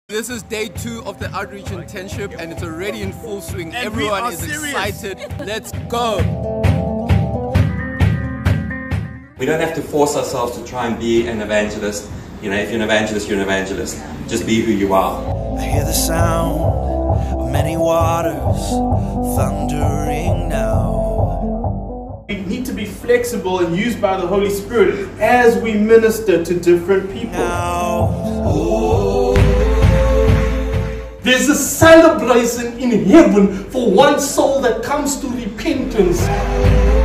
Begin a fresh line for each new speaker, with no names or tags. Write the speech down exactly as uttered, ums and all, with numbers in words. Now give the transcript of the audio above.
This is day two of the outreach internship and it's already in full swing.
And
everyone is
serious.
excited. Let's go.
We don't have to force ourselves to try and be an evangelist. You know, if you're an evangelist, you're an evangelist. Just be who you are.
I hear the sound of many waters thundering now.
We need to be flexible and used by the Holy Spirit as we minister to different people.
Now, oh.
There's a celebration in heaven for one soul that comes to repentance.